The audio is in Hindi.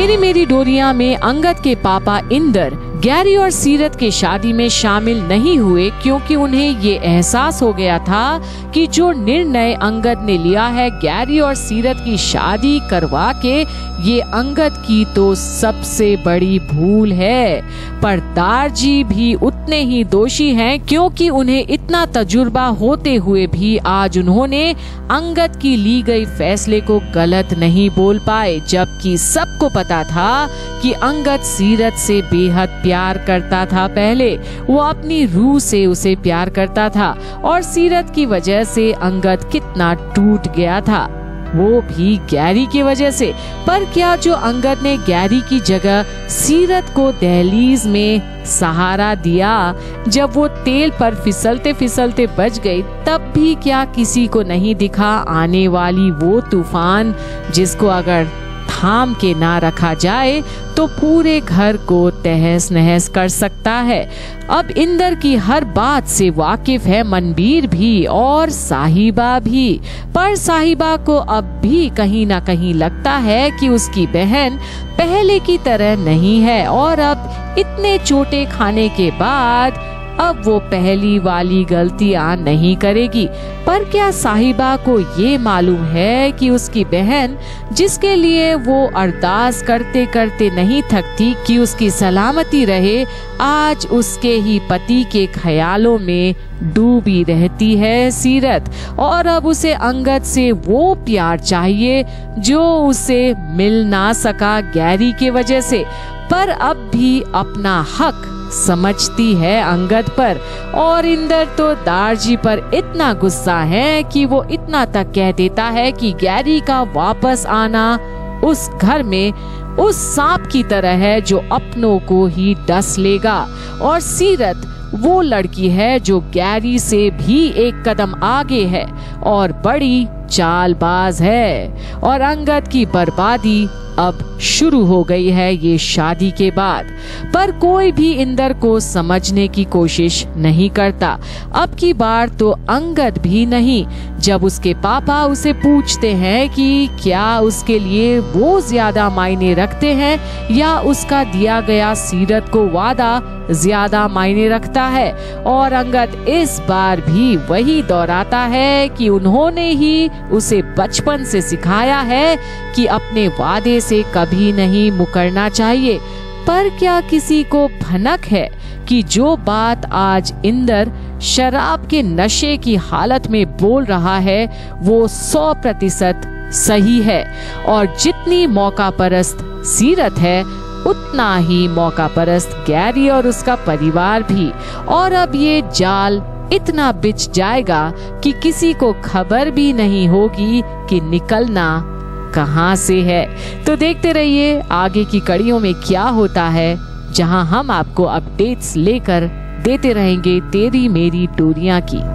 तेरी मेरी डोरिया में अंगद के पापा इंदर गैरी और सीरत के शादी में शामिल नहीं हुए, क्योंकि उन्हें ये एहसास हो गया था कि जो निर्णय अंगद ने लिया है गैरी और सीरत की शादी करवा के, ये अंगद की तो सबसे बड़ी भूल है। पर दारजी भी उतने ही दोषी हैं, क्योंकि उन्हें इतना तजुर्बा होते हुए भी आज उन्होंने अंगद की ली गई फैसले को गलत नहीं बोल पाए, जबकि सबको पता था कि अंगद सीरत से बेहद प्यार करता था। पहले वो अपनी रूह से उसे प्यार करता था और सीरत की वजह से अंगद कितना टूट गया था, वो भी गैरी की वजह से। पर क्या जो अंगद ने गैरी की जगह सीरत को दहलीज में सहारा दिया, जब वो तेल पर फिसलते फिसलते बच गई, तब भी क्या किसी को नहीं दिखा आने वाली वो तूफान जिसको अगर थाम के ना रखा जाए तो पूरे घर को तहस नहस कर सकता है। अब इंदर की हर बात से वाकिफ है मनबीर भी और साहिबा भी, पर साहिबा को अब भी कहीं ना कहीं लगता है कि उसकी बहन पहले की तरह नहीं है और अब इतने चोटें खाने के बाद अब वो पहली वाली गलतियां नहीं करेगी। पर क्या साहिबा को ये मालूम है कि उसकी बहन, जिसके लिए वो अरदास करते करते नहीं थकती कि उसकी सलामती रहे, आज उसके ही पति के ख्यालों में डूबी रहती है सीरत, और अब उसे अंगद से वो प्यार चाहिए जो उसे मिल ना सका गैरी के वजह से। पर अब भी अपना हक समझती है अंगद पर, और इंदर तो दारजी पर इतना गुस्सा है कि वो इतना तक कह देता है कि गैरी का वापस आना उस घर में उस सांप की तरह है जो अपनों को ही डस लेगा। और सीरत वो लड़की है जो गैरी से भी एक कदम आगे है और बड़ी चालबाज है, और अंगद की बर्बादी अब शुरू हो गई है ये शादी के बाद। पर कोई भी इंदर को समझने की कोशिश नहीं करता, अब की बार तो अंगद भी नहीं। जब उसके पापा उसे पूछते हैं कि क्या उसके लिए वो ज्यादा मायने रखते हैं या उसका दिया गया सीरत को वादा ज्यादा मायने रखता है, और अंगद इस बार भी वही दोहराता है कि उन्होंने ही उसे बचपन से सिखाया है कि अपने वादे से कभी नहीं मुकरना चाहिए। पर क्या किसी को भनक है कि जो बात आज इंदर शराब के नशे की हालत में बोल रहा है वो 100% सही है, और जितनी मौका परस्त सीरत है उतना ही मौका परस्त गैरी और उसका परिवार भी। और अब ये जाल इतना बिछ जाएगा कि किसी को खबर भी नहीं होगी कि निकलना कहां से है। तो देखते रहिए आगे की कड़ियों में क्या होता है, जहां हम आपको अपडेट्स लेकर देते रहेंगे तेरी मेरी डोरियां की।